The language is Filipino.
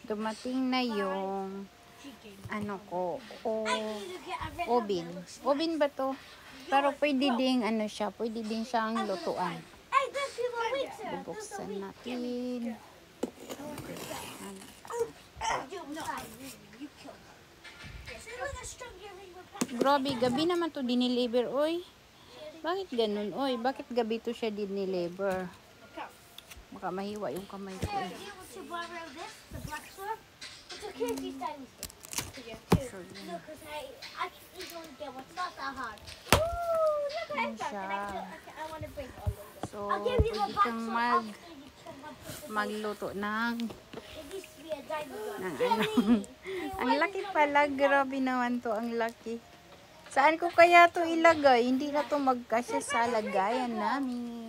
dumating na yung ano ko, oven. Oven ba to? Pero pwede ding ano siya, pwede din siyang lutuan. Bubuksan natin. Grabe, gabi naman to diniliver, oy. Bakit ganun, oy? Bakit gabi to siya diniliver? Baka mahiwa yung kamay ko. Yan siya. So, pwede kang magluto ng ano. Ang laki pala. Grabe naman to. Ang laki. Saan ko kaya to ilagay? Hindi na to magkasya sa lagayan namin.